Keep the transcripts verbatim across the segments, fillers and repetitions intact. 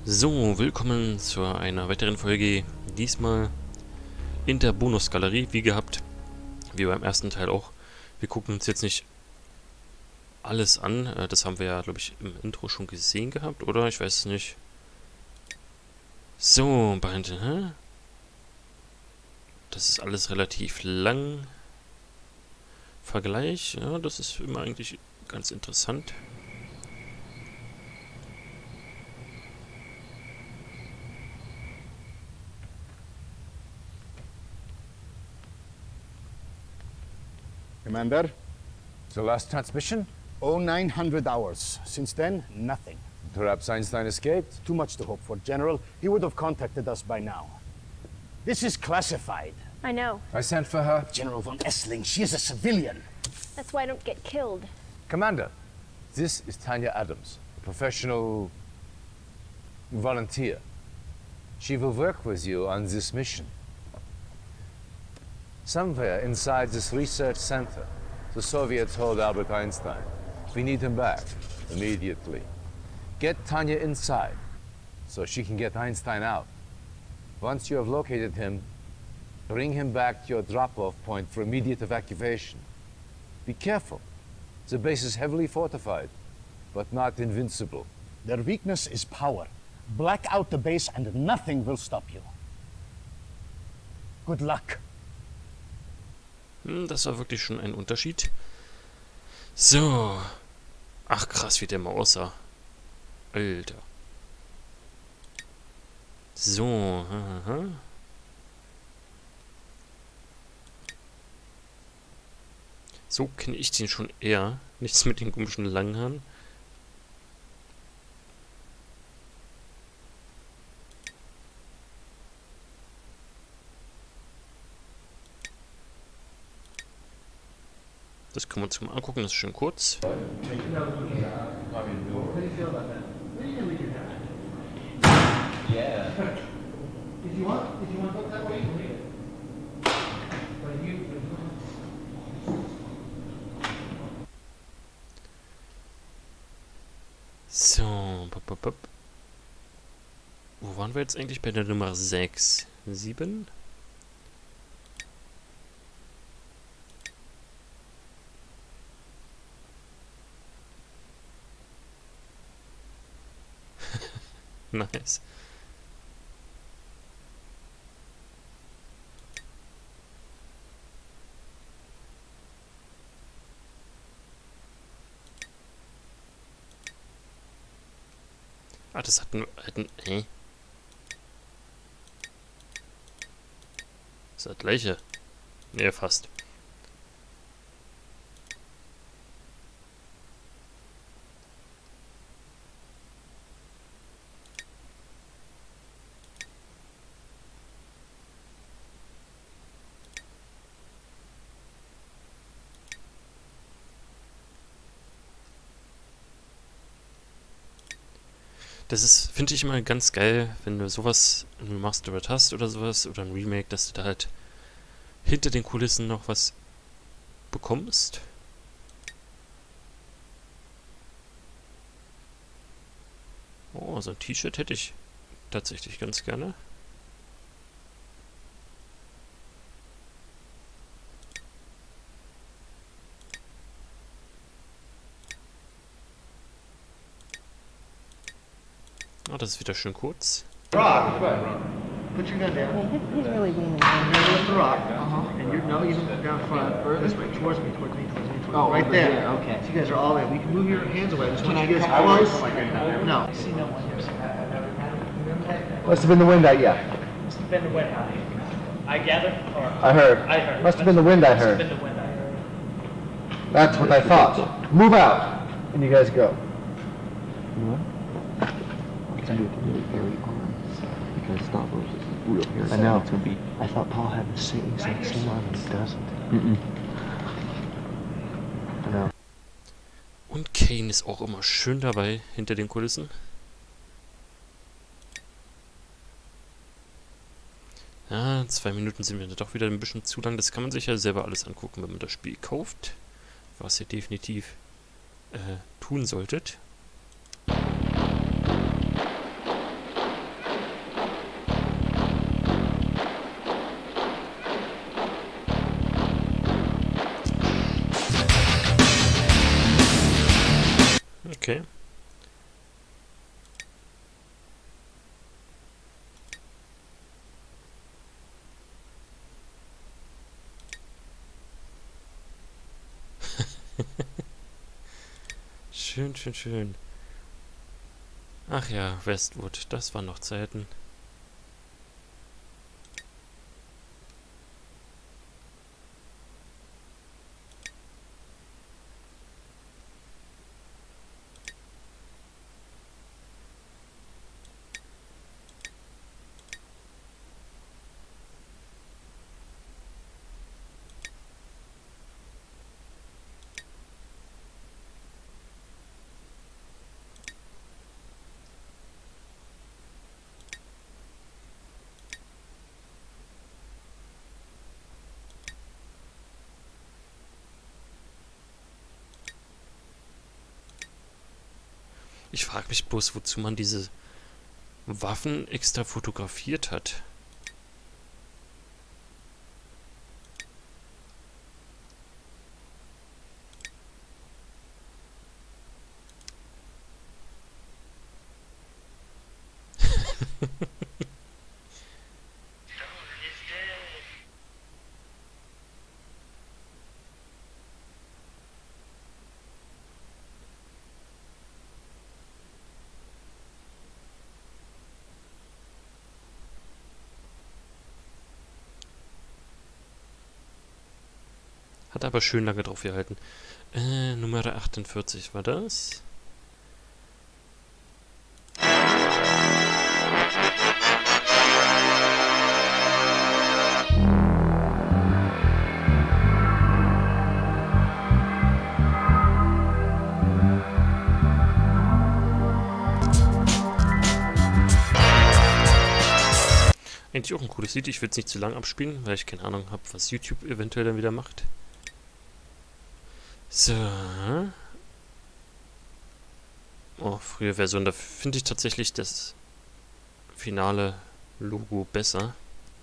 So, willkommen zu einer weiteren Folge, diesmal in der Bonusgalerie, wie gehabt, wie beim ersten Teil auch. Wir gucken uns jetzt nicht alles an, das haben wir ja, glaube ich, im Intro schon gesehen gehabt, oder? Ich weiß es nicht. So, Beinte, hä? Das ist alles relativ lang. Vergleich, ja, das ist immer eigentlich ganz interessant. Commander? The last transmission? Oh, nine hundred hours. Since then, nothing. Perhaps Einstein escaped? Too much to hope for, General. He would have contacted us by now. This is classified. I know. I sent for her. General von Essling, she is a civilian. That's why I don't get killed. Commander, this is Tanya Adams, a professional volunteer. She will work with you on this mission. Somewhere inside this research center, the Soviets hold Albert Einstein. We need him back, immediately. Get Tanya inside, so she can get Einstein out. Once you have located him, bring him back to your drop-off point for immediate evacuation. Be careful. The base is heavily fortified, but not invincible. Their weakness is power. Black out the base and nothing will stop you. Good luck. Hm, das war wirklich schon ein Unterschied. So. Ach krass, wie der mal aussah. Alter. So. Aha. So kenne ich den schon eher. Nichts mit den komischen Langhaaren. Das können wir uns mal angucken, das ist schön kurz. So, pop, pop, pop. Wo waren wir jetzt eigentlich bei der Nummer sechs? sieben? Nice. Ah, das hatten hatten äh. Das ist das gleiche. Ne, fast. Das ist, finde ich immer ganz geil, wenn du sowas ein Remastered hast oder sowas, oder ein Remake, dass du da halt hinter den Kulissen noch was bekommst. Oh, so ein T-Shirt hätte ich tatsächlich ganz gerne. Oh, das ist wieder schön kurz. Rock. Put your gun down. He's really leaning. And you're with the rock. Uh-huh. And you're no, you down front. This way, towards me, towards me, towards me, towards me. Oh, right there. there. Okay. So you guys are all in. We can move your hands away. Just want you guys close. No. I see no one here. Must have been the wind out, yeah. Must have been the wind out. I gather, or I heard. I heard. Must have been the wind I heard. Must have been the wind I heard. That's what I thought. Move out. And you guys go. Because Stavros is real here. I know. To be. I thought Paul had the same exact same arm, but he doesn't. Mm-mm. I know. Und Kane ist auch immer schön dabei, hinter den Kulissen. Ja, zwei Minuten sind mir doch wieder ein bisschen zu lang. Das kann man sich ja selber alles angucken, wenn man das Spiel kauft. Was ihr definitiv äh, tun solltet. Schön, schön, schön. Ach ja, Westwood, das waren noch Zeiten. Ich frage mich bloß, wozu man diese Waffen extra fotografiert hat. Hat aber schön lange drauf gehalten. Äh, Nummer achtundvierzig war das? Eigentlich auch ein cooles Lied. Ich will es nicht zu lang abspielen, weil ich keine Ahnung habe, was YouTube eventuell dann wieder macht. So. Oh, frühe Version. Da finde ich tatsächlich das finale Logo besser.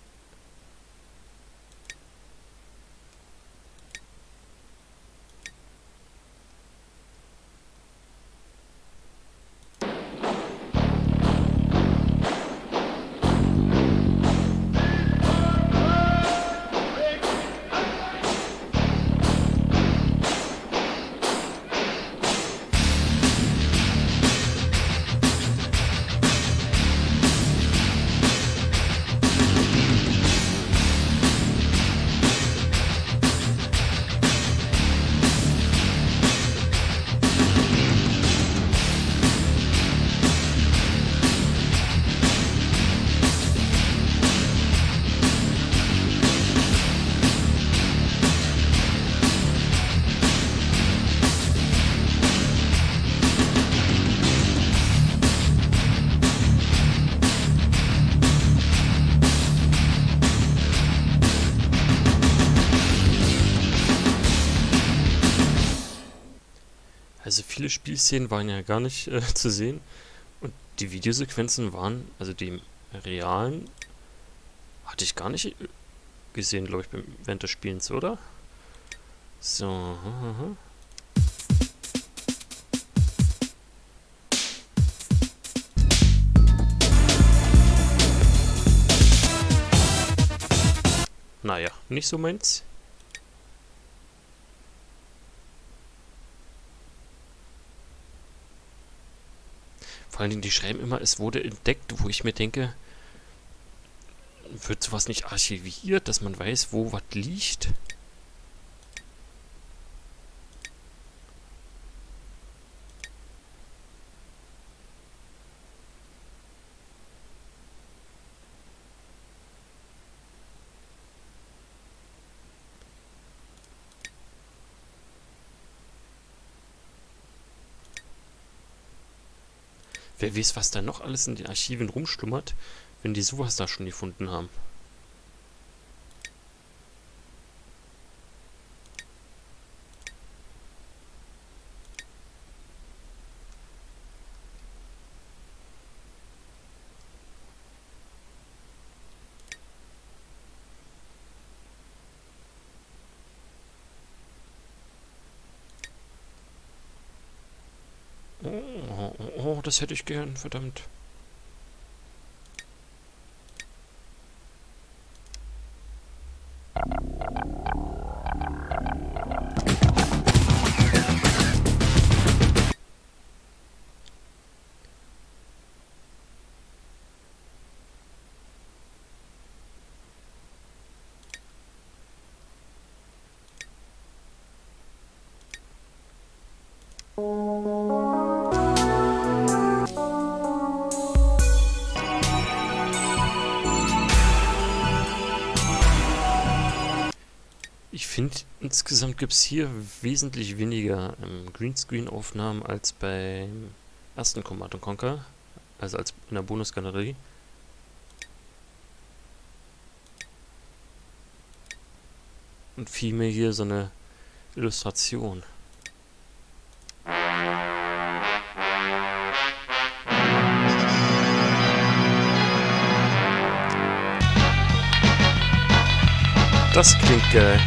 Also viele Spielszenen waren ja gar nicht äh, zu sehen und die Videosequenzen waren, also die realen, hatte ich gar nicht gesehen, glaube ich, beim- während des Spielens, oder? So. aha. Naja, nicht so meins. Vor allen Dingen, die schreiben immer, es wurde entdeckt, wo ich mir denke, wird sowas nicht archiviert, dass man weiß, wo was liegt? Wer weiß, was da noch alles in den Archiven rumschlummert, wenn die sowas da schon gefunden haben. Oh, oh, oh, das hätte ich gern, verdammt. finde, insgesamt gibt es hier wesentlich weniger ähm, Greenscreen-Aufnahmen als beim ersten Command and Conquer, also als in der Bonusgalerie. Und vielmehr hier so eine Illustration. Das klingt geil.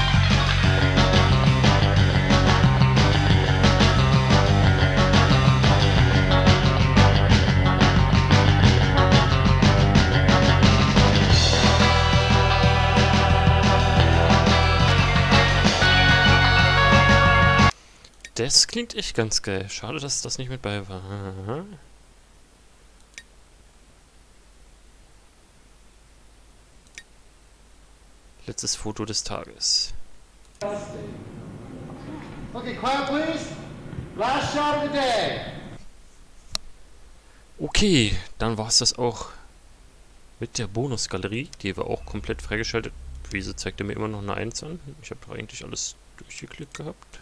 Das klingt echt ganz geil. Schade, dass das nicht mit bei war. Letztes Foto des Tages. Okay, quiet please. Last shot of the day. Okay, dann war es das auch mit der Bonusgalerie. Die war auch komplett freigeschaltet. Wieso zeigt er mir immer noch eine eins an? Ich habe doch eigentlich alles durchgeklickt gehabt.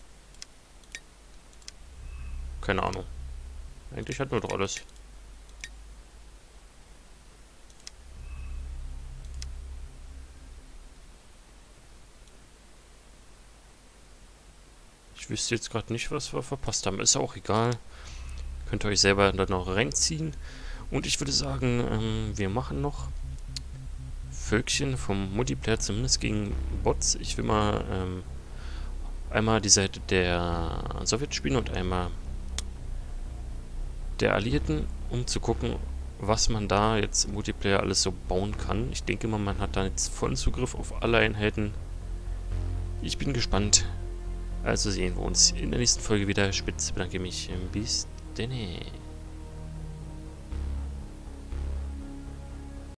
Keine Ahnung. Eigentlich hatten wir doch alles. Ich wüsste jetzt gerade nicht, was wir verpasst haben. Ist auch egal. Könnt ihr euch selber dann noch reinziehen. Und ich würde sagen, ähm, wir machen noch Völkchen vom Multiplayer, zumindest gegen Bots. Ich will mal ähm, einmal die Seite der Sowjets spielen und einmal der Alliierten, um zu gucken, was man da jetzt im Multiplayer alles so bauen kann. Ich denke mal, man hat da jetzt vollen Zugriff auf alle Einheiten. Ich bin gespannt. Also sehen wir uns in der nächsten Folge wieder. Spitz bedanke mich. Bis denn.